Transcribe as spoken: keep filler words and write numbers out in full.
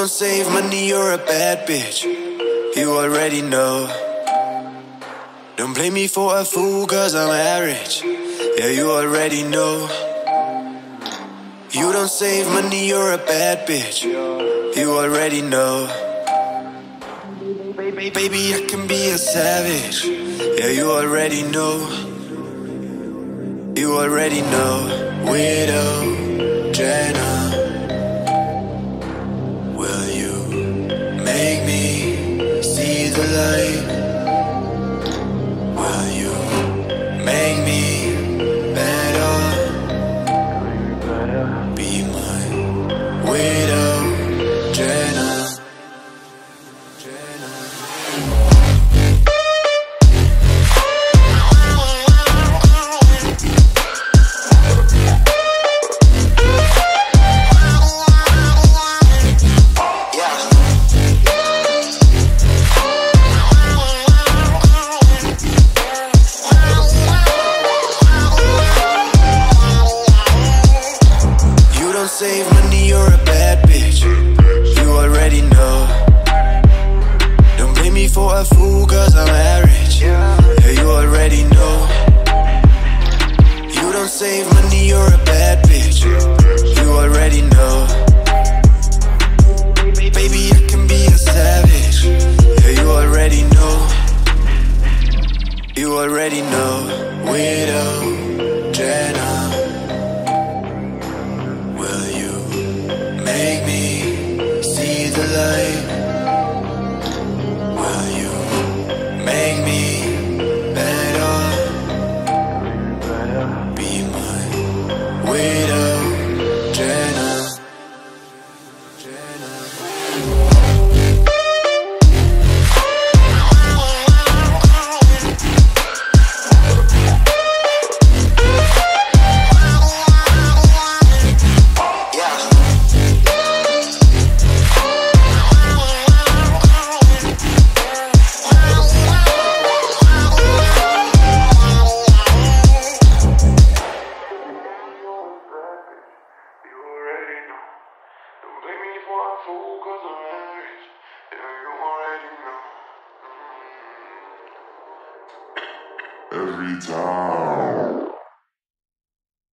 don't save money, you're a bad bitch. You already know. Don't blame me for a fool, cause I'm average. Yeah, you already know. You don't save money, you're a bad bitch. You already know. Baby, I can be a savage. Yeah, you already know. You already know. Widow Jenna, will you make me see the light? Will you make me better? Be my widow Jenna. Save money, you're a bad bitch. You already know. Don't blame me for a fool, cause I'm average. Yeah, you already know. You don't save money, you're a bad bitch. You already know. Baby, I can be a savage. Yeah, you already know. You already know. Widow Jenna, make me see the light. Will you make me better? Be my widow Jenna. Fool, cause I'm married. Yeah, you already know. Every time.